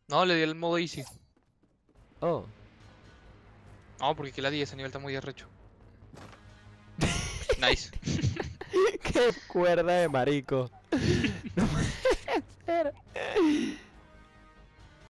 No, le di el modo easy. Oh. No, porque que la di, ese nivel está muy arrecho. Nice. Qué cuerda de marico.